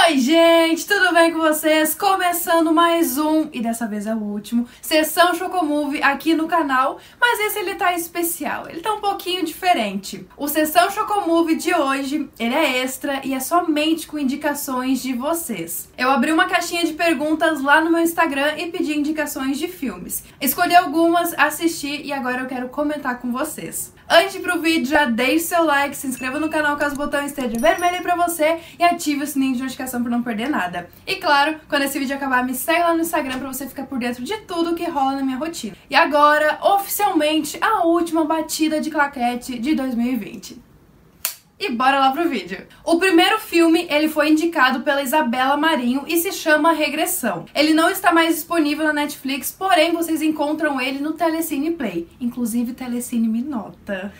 Oi gente, tudo bem com vocês? Começando mais um, e dessa vez é o último, Sessão Chocomovie aqui no canal, mas esse ele tá especial, ele tá um pouquinho diferente. O Sessão Chocomovie de hoje, ele é extra e é somente com indicações de vocês. Eu abri uma caixinha de perguntas lá no meu Instagram e pedi indicações de filmes. Escolhi algumas, assisti e agora eu quero comentar com vocês. Antes de ir pro vídeo, já deixe seu like, se inscreva no canal caso o botão esteja vermelho aí pra você e ative o sininho de notificação pra não perder nada. E claro, quando esse vídeo acabar, me segue lá no Instagram pra você ficar por dentro de tudo que rola na minha rotina. E agora, oficialmente, a última batida de claquete de 2020. E bora lá pro vídeo. O primeiro filme, ele foi indicado pela Isabela Marinho e se chama Regressão. Ele não está mais disponível na Netflix, porém vocês encontram ele no Telecine Play. Inclusive, Telecine me nota.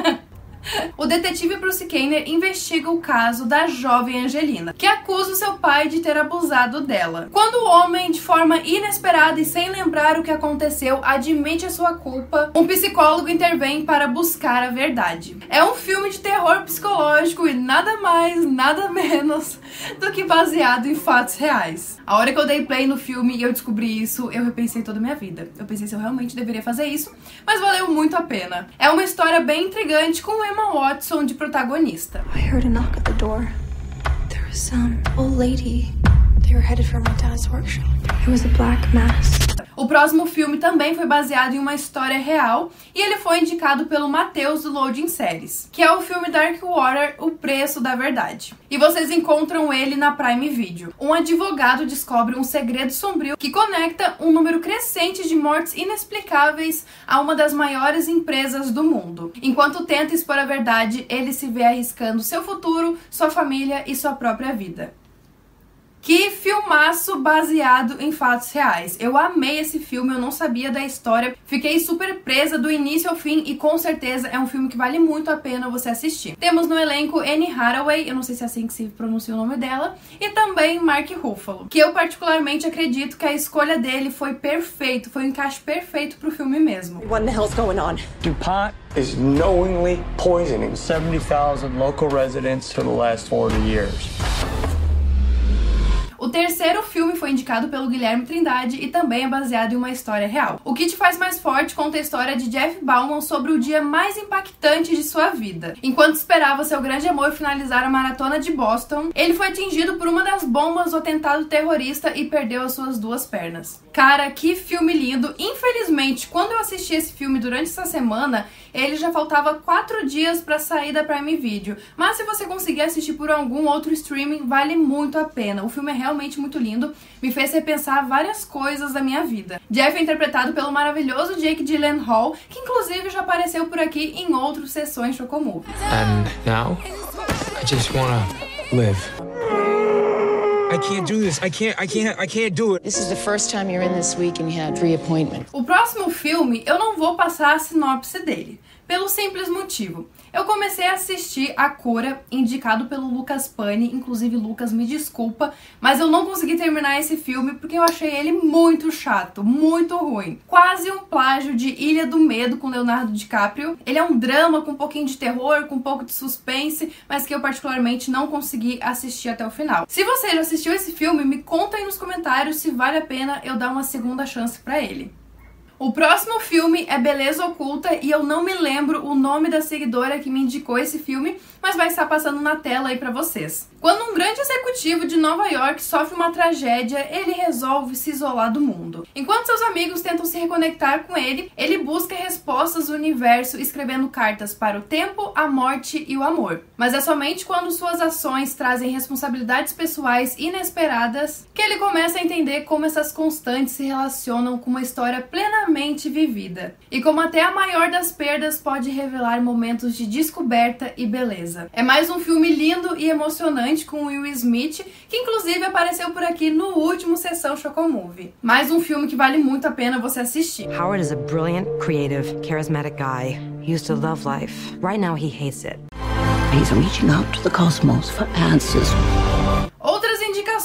O detetive Bruce Kenner investiga o caso da jovem Angelina, que acusa o seu pai de ter abusado dela. Quando o homem, de forma inesperada e sem lembrar o que aconteceu, admite a sua culpa, um psicólogo intervém para buscar a verdade. É um filme de terror psicológico e nada mais, nada menos do que baseado em fatos reais. A hora que eu dei play no filme e eu descobri isso, eu repensei toda a minha vida. Eu pensei se eu realmente deveria fazer isso, mas valeu muito a pena. É uma história bem intrigante com Emma Watson de protagonista. I heard a knock at the door. There was some old lady. They were headed for my dad's workshop. It was a black mass. O próximo filme também foi baseado em uma história real e ele foi indicado pelo Matheus do Loading Series, que é o filme Dark Water, O Preço da Verdade. E vocês encontram ele na Prime Video. Um advogado descobre um segredo sombrio que conecta um número crescente de mortes inexplicáveis a uma das maiores empresas do mundo. Enquanto tenta expor a verdade, ele se vê arriscando seu futuro, sua família e sua própria vida. Que filmaço baseado em fatos reais. Eu amei esse filme, eu não sabia da história, fiquei super presa do início ao fim e com certeza é um filme que vale muito a pena você assistir. Temos no elenco Anne Hathaway, eu não sei se é assim que se pronuncia o nome dela, e também Mark Ruffalo, que eu particularmente acredito que a escolha dele foi perfeito, foi um encaixe perfeito pro filme mesmo. What the hell's going on? DuPont is knowingly poisoning 70,000 local residents for the last 40 years. O terceiro filme foi indicado pelo Guilherme Trindade e também é baseado em uma história real. O Que Te Faz Mais Forte conta a história de Jeff Bauman sobre o dia mais impactante de sua vida. Enquanto esperava seu grande amor finalizar a maratona de Boston, ele foi atingido por uma das bombas do atentado terrorista e perdeu as suas duas pernas. Cara, que filme lindo! Infelizmente, quando eu assisti esse filme durante essa semana, ele já faltava 4 dias para sair da Prime Video. Mas se você conseguir assistir por algum outro streaming, vale muito a pena. O filme é realmente muito lindo, me fez repensar várias coisas da minha vida. Jeff é interpretado pelo maravilhoso Jake Gyllenhaal, que inclusive já apareceu por aqui em outras sessões Chocomovie. And now, I just wanna live. I can't do this. I can't do it. This is the first time you're in this week and you had 3 appointments. O próximo filme, eu não vou passar a sinopse dele, pelo simples motivo. Eu comecei a assistir A Cora, indicado pelo Lucas Pani, inclusive Lucas, me desculpa, mas eu não consegui terminar esse filme porque eu achei ele muito chato, muito ruim. Quase um plágio de Ilha do Medo com Leonardo DiCaprio. Ele é um drama com um pouquinho de terror, com um pouco de suspense, mas que eu particularmente não consegui assistir até o final. Se você já assistiu esse filme, me conta aí nos comentários se vale a pena eu dar uma segunda chance pra ele. O próximo filme é Beleza Oculta e eu não me lembro o nome da seguidora que me indicou esse filme, mas vai estar passando na tela aí pra vocês. Quando um grande executivo de Nova York sofre uma tragédia, ele resolve se isolar do mundo. Enquanto seus amigos tentam se reconectar com ele, ele busca respostas do universo escrevendo cartas para o tempo, a morte e o amor. Mas é somente quando suas ações trazem responsabilidades pessoais inesperadas que ele começa a entender como essas constantes se relacionam com uma história plenamente vivida. E como até a maior das perdas pode revelar momentos de descoberta e beleza. É mais um filme lindo e emocionante com Will Smith, que inclusive apareceu por aqui no último Sessão Chocomovie. Mais um filme que vale muito a pena você assistir. Howard is a brilliant, creative, charismatic guy. He used to love life. Right now he hates it. He's reaching out to the cosmos for answers. Outras indicações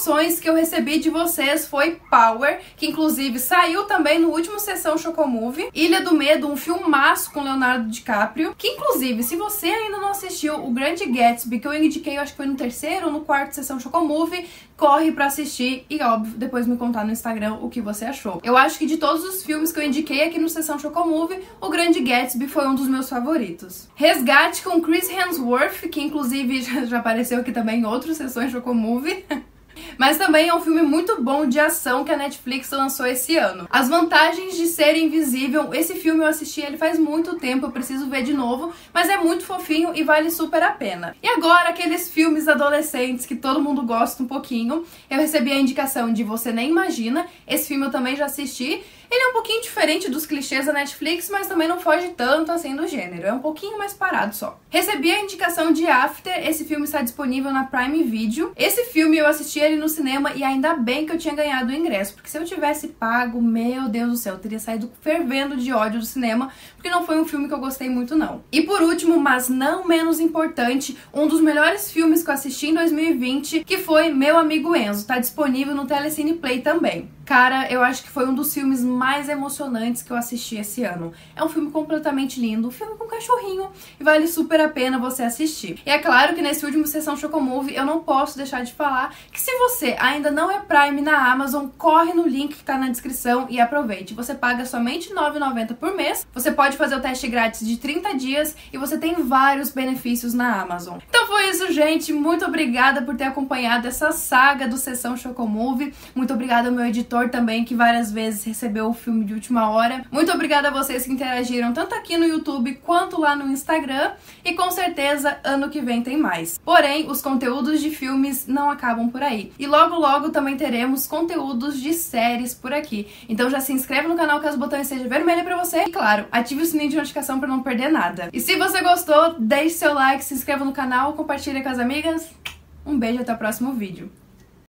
indicações que eu recebi de vocês foi Power, que inclusive saiu também no último Sessão Chocomove, Ilha do Medo, um filmaço com Leonardo DiCaprio, que inclusive, se você ainda não assistiu O Grande Gatsby, que eu indiquei, eu acho que foi no terceiro ou no quarto Sessão Chocomove, corre pra assistir e, óbvio, depois me contar no Instagram o que você achou. Eu acho que de todos os filmes que eu indiquei aqui no Sessão Chocomove, O Grande Gatsby foi um dos meus favoritos. Resgate com Chris Hemsworth, que inclusive já apareceu aqui também em outras Sessões Chocomove. Mas também é um filme muito bom de ação que a Netflix lançou esse ano. As Vantagens de Ser Invisível, esse filme eu assisti ele faz muito tempo, eu preciso ver de novo, mas é muito fofinho e vale super a pena. E agora, aqueles filmes adolescentes que todo mundo gosta um pouquinho, eu recebi a indicação de Você Nem Imagina, esse filme eu também já assisti. Ele é um pouquinho diferente dos clichês da Netflix, mas também não foge tanto assim do gênero, é um pouquinho mais parado só. Recebi a indicação de After, esse filme está disponível na Prime Video. Esse filme eu assisti ele no cinema e ainda bem que eu tinha ganhado o ingresso, porque se eu tivesse pago, meu Deus do céu, eu teria saído fervendo de ódio do cinema, porque não foi um filme que eu gostei muito não. E por último, mas não menos importante, um dos melhores filmes que eu assisti em 2020, que foi Meu Amigo Enzo, tá disponível no Telecine Play também. Cara, eu acho que foi um dos filmes mais emocionantes que eu assisti esse ano. É um filme completamente lindo, um filme com cachorrinho, e vale super a pena você assistir. E é claro que nesse último Sessão Chocomove eu não posso deixar de falar que se você ainda não é Prime na Amazon, corre no link que tá na descrição e aproveite. Você paga somente R$ 9,90 por mês, você pode fazer o teste grátis de 30 dias e você tem vários benefícios na Amazon. Então foi isso, gente. Muito obrigada por ter acompanhado essa saga do Sessão Chocomove. Muito obrigada ao meu editor também, que várias vezes recebeu o filme de última hora. Muito obrigada a vocês que interagiram tanto aqui no YouTube quanto lá no Instagram, e com certeza ano que vem tem mais. Porém, os conteúdos de filmes não acabam por aí, e logo logo também teremos conteúdos de séries por aqui. Então já se inscreve no canal caso o botão esteja vermelho pra você, e claro, ative o sininho de notificação pra não perder nada. E se você gostou, deixe seu like, se inscreva no canal, compartilhe com as amigas. Um beijo, até o próximo vídeo.